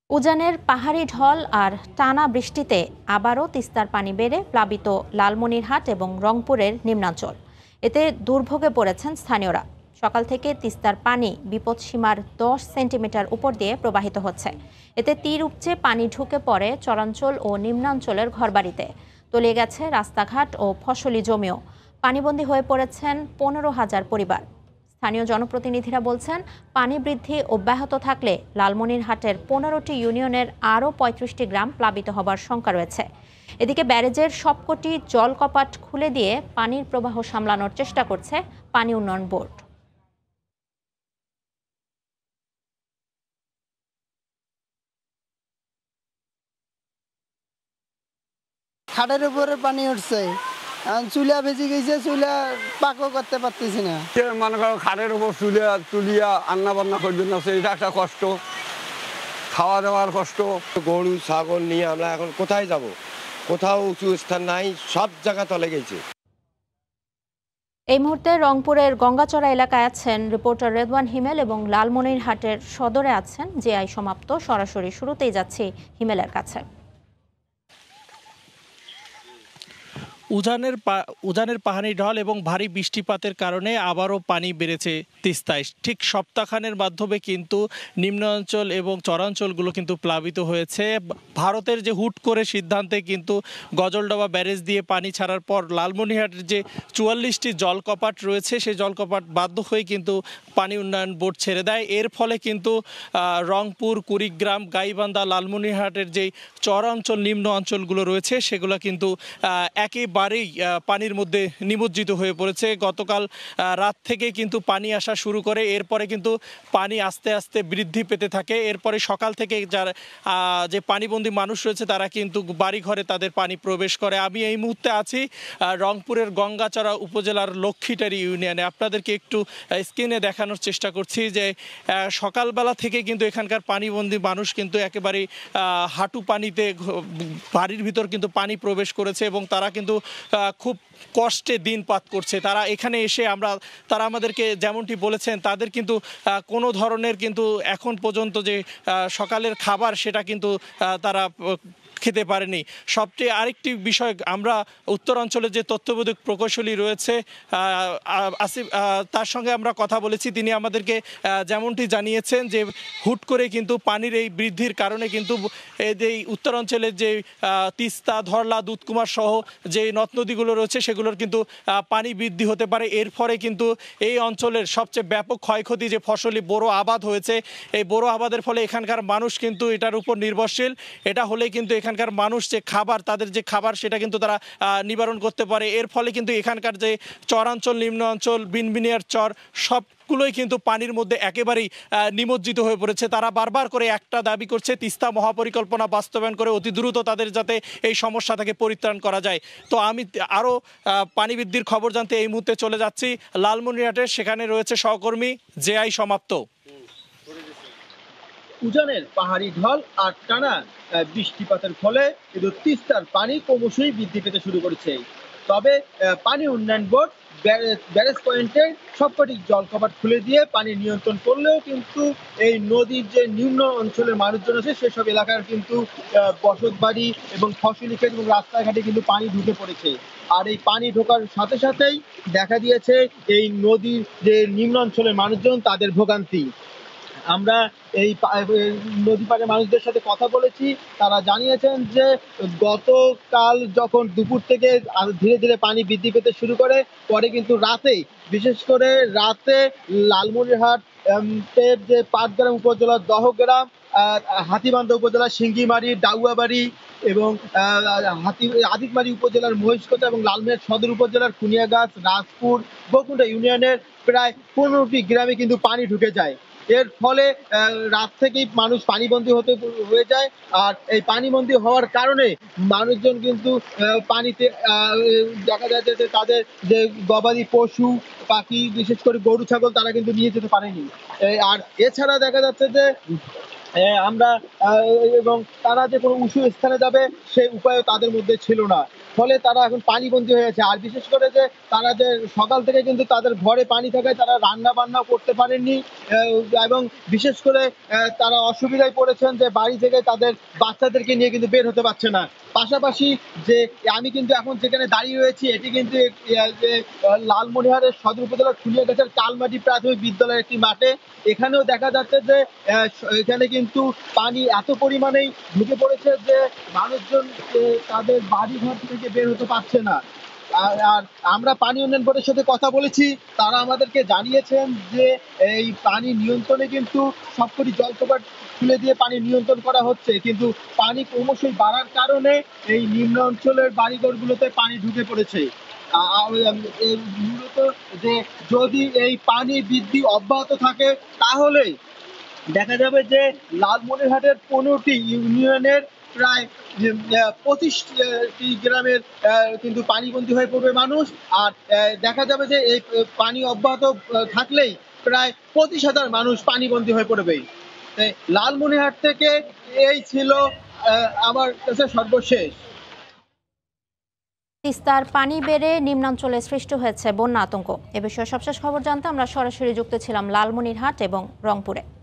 উজানের পাহাড়ি ঢল আর টানা বৃষ্টিতে আবারও তিস্তার পানি বেড়ে প্লাবিত লালমনিরহাট এবং রংপুরের নিম্নাঞ্চল। এতে দুর্ভোগে পড়েছেন স্থানীয়রা। সকাল থেকে তিস্তার পানি বিপদসীমার 10 সেন্টিমিটার উপর দিয়ে প্রবাহিত হচ্ছে। এতে তীর উপচে পানি ঢুকে পড়ে চরাঞ্চল ও নিম্নাঞ্চলের ঘরবাড়িতে, তলিয়ে গেছে রাস্তাঘাট ও ফসলি জমিও। পানিবন্দী হয়ে পড়েছেন 15,000 পরিবার। স্থানীয় জনপ্রতিনিধিরা বলছেন, পানি বৃদ্ধি অব্যাহত থাকলে লালমনিরহাটের 15টি ইউনিয়নের আরও 35টি গ্রাম প্লাবিত হবার শঙ্কা রয়েছে। এদিকে ব্যারেজের সবকটি জলকপাট খুলে দিয়ে পানির প্রবাহ সামলানোর চেষ্টা করছে পানি উন্নয়ন বোর্ড। খাটের উপরে পানি উঠছে, চুলা ভেজে গেছে, চুলা পাকও করতে পারতেছি না। মনে করো খাটের উপর তুলিয়া রান্না বান্না করবেন না, এটা একটা কষ্ট, খাওয়া দাওয়ার কষ্ট। গরু ছাগল নিয়ে আমরা এখন কোথায় যাব? কোথাও উঁচু স্থান নাই, সব জায়গা তলে গেছে। এই মুহূর্তে রংপুরের গঙ্গাচড়া এলাকায় আছেন রিপোর্টার রেদওয়ান হিমেল এবং লালমনিরহাটের সদরে আছেন জেআই সমাপ্ত। সরাসরি শুরুতেই যাচ্ছি হিমেলের কাছে। উজানের পাহাড়ি ঢল এবং ভারী বৃষ্টিপাতের কারণে আবারও পানি বেড়েছে তিস্তায়। ঠিক সপ্তাহখানের মাধ্যমে কিন্তু নিম্নাঞ্চল এবং চরাঞ্চলগুলো কিন্তু প্লাবিত হয়েছে। ভারতের যে হুট করে সিদ্ধান্তে কিন্তু গজলডোবা ব্যারেজ দিয়ে পানি ছাড়ার পর লালমনিরহাটের যে 44টি জলকপাট রয়েছে সেই জলকপাট বাধ্য হয়ে কিন্তু পানি উন্নয়ন বোর্ড ছেড়ে দেয়। এর ফলে কিন্তু রংপুর, কুড়িগ্রাম, গাইবান্ধা, লালমনিরহাটের যেই চরাঞ্চল নিম্ন অঞ্চলগুলো রয়েছে সেগুলো কিন্তু একেবারেই পানির মধ্যে নিমজ্জিত হয়ে পড়েছে। গতকাল রাত থেকে কিন্তু পানি আসা শুরু করে, এরপরে কিন্তু পানি আস্তে আস্তে বৃদ্ধি পেতে থাকে। এরপরে সকাল থেকে যে পানিবন্দী মানুষ রয়েছে তারা কিন্তু বাড়িঘরে তাদের পানি প্রবেশ করে। আমি এই মুহূর্তে আছি রংপুরের গঙ্গাচড়া উপজেলার লক্ষ্মীটারি ইউনিয়নে। আপনাদেরকে একটু স্ক্রিনে দেখানোর চেষ্টা করছি যে সকালবেলা থেকে কিন্তু এখানকার পানিবন্দী মানুষ কিন্তু একেবারে হাঁটু পানিতে বাড়ির ভিতর কিন্তু পানি প্রবেশ করেছে এবং তারা কিন্তু খুব কষ্টে দিন পাত করছে। তারা এখানে এসে তারা আমাদেরকে যেমনটি বলেছেন, তাদের কিন্তু কোনো ধরনের কিন্তু এখন পর্যন্ত যে সকালের খাবার সেটা কিন্তু তারা খেতে পারেনি। সবচেয়ে আরেকটি বিষয়, আমরা উত্তরাঞ্চলে যে তত্ত্বাবধায়ক প্রকৌশলী রয়েছে আসিফ, তার সঙ্গে আমরা কথা বলেছি। তিনি আমাদেরকে যেমনটি জানিয়েছেন যে হুট করে কিন্তু পানির এই বৃদ্ধির কারণে কিন্তু এই উত্তরাঞ্চলের যে তিস্তা, ধরলা, দুধকুমার সহ যে নদ নদীগুলো রয়েছে সেগুলোর কিন্তু পানি বৃদ্ধি হতে পারে। এর ফলে কিন্তু এই অঞ্চলের সবচেয়ে ব্যাপক ক্ষয়ক্ষতি যে ফসলি বোরো আবাদ হয়েছে, এই বোরো আবাদের ফলে এখানকার মানুষ কিন্তু এটার উপর নির্ভরশীল। এটা হলে কিন্তু এখানকার মানুষ যে খাবার, তাদের যে খাবার সেটা কিন্তু তারা নিবারণ করতে পারে। এর ফলে কিন্তু এখানকার যে চরাঞ্চল, নিম্ন অঞ্চল, বিনবিনিয়ার চর সবগুলোই কিন্তু পানির মধ্যে একেবারেই নিমজ্জিত হয়ে পড়েছে। তারা বারবার করে একটা দাবি করছে, তিস্তা মহাপরিকল্পনা বাস্তবায়ন করে অতি দ্রুত তাদের যাতে এই সমস্যা থেকে পরিত্রাণ করা যায়। তো আমি আরও পানি বৃদ্ধির খবর জানতে এই মুহূর্তে চলে যাচ্ছি লালমনিরহাটে। সেখানে রয়েছে সহকর্মী জেআই সমাপ্ত। উজানের পাহাড়ি ঢল আর টানা বৃষ্টিপাতের ফলে কিন্তু তিস্তার পানি ক্রমশই বৃদ্ধি পেতে শুরু করেছে। তবে পানি উন্নয়ন বোর্ড ব্যারেজ পয়েন্টে সবকটি জলকপাট খুলে দিয়ে পানি নিয়ন্ত্রণ করলেও কিন্তু এই নদীর যে নিম্ন অঞ্চলের মানুষজন আছে সেসব এলাকার কিন্তু বসত বাড়ি এবং ফসলি ক্ষেত এবং রাস্তাঘাটে কিন্তু পানি ঢুকে পড়েছে। আর এই পানি ঢোকার সাথে সাথেই দেখা দিয়েছে এই নদীর যে নিম্ন অঞ্চলের মানুষজন তাদের ভোগান্তি। আমরা এই নদী পাড়ে মানুষদের সাথে কথা বলেছি, তারা জানিয়েছেন যে গতকাল যখন দুপুর থেকে ধীরে ধীরে পানি বৃদ্ধি পেতে শুরু করে, পরে কিন্তু রাতেই, বিশেষ করে রাতে লালমনিরহাট যে পাটগ্রাম উপজেলার দহগ্রাম, হাতিবান্ধা উপজেলার সিঙ্গিমারি, ডাউয়াবাড়ি এবং আদিতমারি উপজেলার মহিষকোটা এবং লালমনিরহাট সদর উপজেলার কুনিয়াগাছ, রাজপুর, বকুন্ডা ইউনিয়নের প্রায় 15টি গ্রামে কিন্তু পানি ঢুকে যায়। এর ফলে রাত থেকেই মানুষ পানিবন্দী হয়ে যায়। আর এই পানিবন্দী হওয়ার কারণে মানুষজন কিন্তু পানিতে দেখা যাচ্ছে যে তাদের যে গবাদি পশু পাখি, বিশেষ করে গরু ছাগল, তারা কিন্তু নিয়ে যেতে পারেনি। আর এছাড়া দেখা যাচ্ছে যে আমরা এবং তারা যে কোনো উঁচু স্থানে যাবে সেই উপায়ও তাদের মধ্যে ছিল না। ফলে তারা এখন পানিবন্দী হয়ে আছে। আর বিশেষ করে যে তারা যে সকাল থেকে কিন্তু তাদের ঘরে পানি থাকায় তারা রান্না বান্না করতে পারেননি, এবং বিশেষ করে তারা অসুবিধায় পড়েছেন যে বাড়ি থেকে তাদের বাচ্চাদেরকে নিয়ে কিন্তু বের হতে পারছে না। পাশাপাশি যে আমি কিন্তু এখন যেখানে দাঁড়িয়ে রয়েছি এটি কিন্তু যে লালমনিরহাটের সদর উপজেলার ফুলিয়াগাছার কালমাটি প্রাথমিক বিদ্যালয়ের একটি মাঠে। এখানেও দেখা যাচ্ছে যে এখানে কিন্তু পানি এত পরিমাণেই ঢুকে পড়েছে যে মানুষজন তাদের বাড়ি ঘর থেকে বের হতে পারছে না। আর আমরা পানি উন্নয়ন বোর্ডের সাথে কথা বলেছি, তারা আমাদেরকে জানিয়েছেন যে এই পানি নিয়ন্ত্রণে কিন্তু সবকটি জলপ্রপাত খুলে দিয়ে পানি নিয়ন্ত্রণ করা হচ্ছে, কিন্তু পানি ক্রমশই বাড়ার কারণে এই নিম্ন অঞ্চলের বাড়িঘরগুলোতে পানি ঢুকে পড়েছে। মূলত যে যদি এই পানি বৃদ্ধি অব্যাহত থাকে তাহলে দেখা যাবে যে লালমনিরহাটের 15টি ইউনিয়নের প্রায় 25টি গ্রামের কিন্তু পানিবন্দী হয়ে পড়বে মানুষ। আর দেখা যাবে যে এই পানি অব্যাহত থাকলেই প্রায় 25,000 মানুষ পানিবন্দী হয়ে পড়বে। লালমনিরহাট থেকে এই ছিল আমার কাছে সর্বশেষ। তিস্তার পানি বেড়ে নিম্নাঞ্চলে সৃষ্টি হয়েছে বন্যা আতঙ্ক। এ বিষয়ে সবশেষ খবর জানতে আমরা সরাসরি যুক্ত ছিলাম লালমনিরহাট এবং রংপুরে।